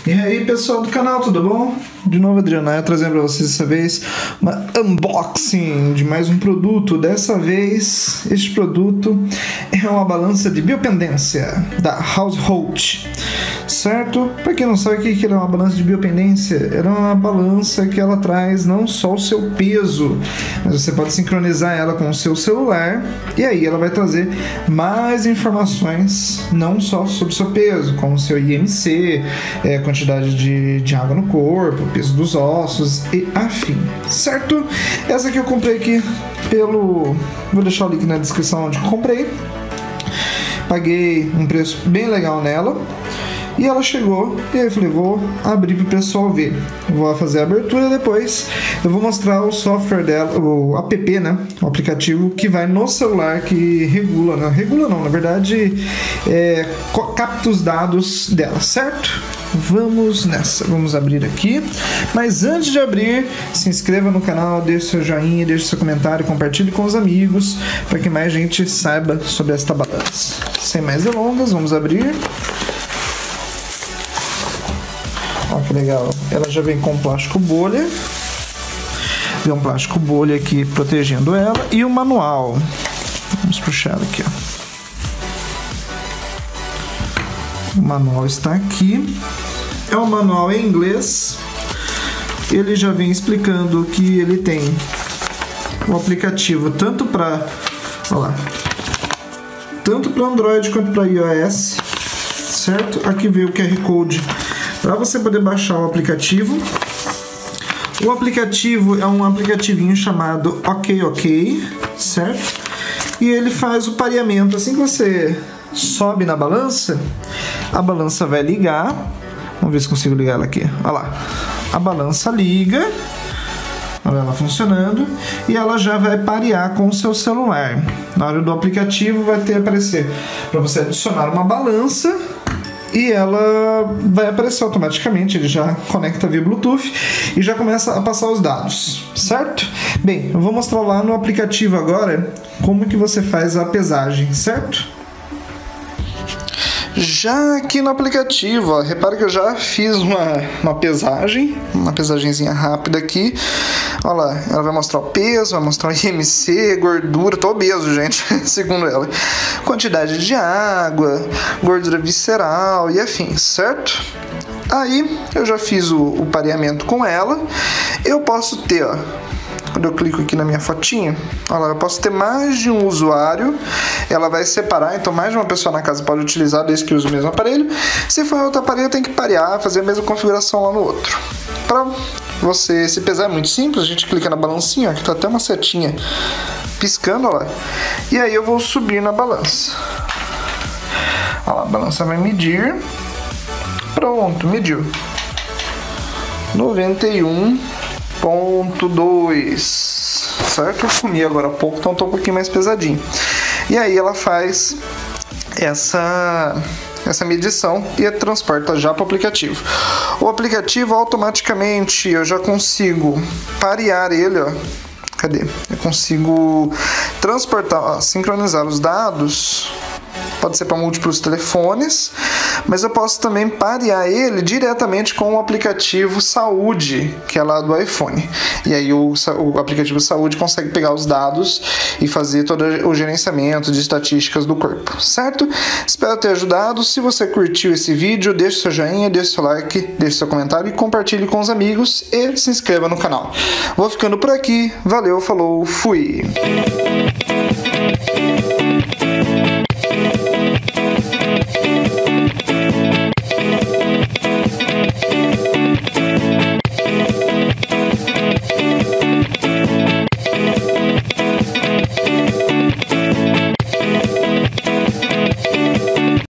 E aí pessoal do canal, tudo bom? De novo Adriano, trazendo para vocês dessa vez uma unboxing de mais um produto. Dessa vez, este produto é uma balança de biopendência da Household, certo? Para quem não sabe o que é uma balança de biopendência, ela é uma balança que ela traz não só o seu peso, mas você pode sincronizar ela com o seu celular e aí ela vai trazer mais informações, não só sobre o seu peso, como o seu IMC, quantidade de água no corpo, peso dos ossos e afim, certo? Essa aqui eu comprei aqui vou deixar o link na descrição onde comprei. Paguei um preço bem legal nela. E ela chegou e aí eu falei, vou abrir para o pessoal ver. Vou fazer a abertura e depois eu vou mostrar o software dela, o app, né? O aplicativo que vai no celular que regula, não regula não, na verdade capta os dados dela, certo? Vamos nessa, vamos abrir aqui. Mas antes de abrir, se inscreva no canal, deixe seu joinha, deixe seu comentário, compartilhe com os amigos para que mais gente saiba sobre esta balança. Sem mais delongas, vamos abrir. Olha que legal, ela já vem com plástico bolha. Tem um plástico bolha aqui protegendo ela e o manual. Vamos puxar aqui, ó. O manual está aqui. É um manual em inglês. Ele já vem explicando que ele tem o aplicativo tanto para, tanto para Android quanto para iOS, certo? Aqui veio o QR Code para você poder baixar o aplicativo. O aplicativo é um aplicativinho chamado OK, certo? E ele faz o pareamento. Assim que você sobe na balança, a balança vai ligar. Vamos ver se consigo ligar ela aqui. Olha lá. A balança liga. Olha ela funcionando. E ela já vai parear com o seu celular. Na hora do aplicativo vai aparecer para você adicionar uma balança. E ela vai aparecer automaticamente, ele já conecta via Bluetooth e já começa a passar os dados, certo? Bem, eu vou mostrar lá no aplicativo agora como que você faz a pesagem, certo? Já aqui no aplicativo, ó, repara que eu já fiz uma pesagenzinha rápida aqui. Olha lá, ela vai mostrar o peso, vai mostrar o IMC, gordura, tô obeso, gente, segundo ela. Quantidade de água, gordura visceral e afins, certo? Aí, eu já fiz o pareamento com ela. Eu posso ter, ó, quando eu clico aqui na minha fotinha, olha lá, eu posso ter mais de um usuário. Ela vai separar, então mais de uma pessoa na casa pode utilizar desde que use o mesmo aparelho. Se for outro aparelho, tem que parear, fazer a mesma configuração lá no outro. Para você se pesar é muito simples, a gente clica na balancinha, ó, que tá até uma setinha piscando, ó lá. E aí eu vou subir na balança. Olha lá, a balança vai medir. Pronto, mediu. 91,2, certo? Eu comi agora há pouco, então tô um pouquinho mais pesadinho. E aí ela faz essa medição e transporta já para o aplicativo. O aplicativo automaticamente eu já consigo parear ele, ó. Cadê? Eu consigo transportar, ó, sincronizar os dados. Pode ser para múltiplos telefones, mas eu posso também parear ele diretamente com o aplicativo Saúde, que é lá do iPhone. E aí o aplicativo Saúde consegue pegar os dados e fazer todo o gerenciamento de estatísticas do corpo, certo? Espero ter ajudado. Se você curtiu esse vídeo, deixe seu joinha, deixe seu like, deixe seu comentário e compartilhe com os amigos e se inscreva no canal. Vou ficando por aqui. Valeu, falou, fui!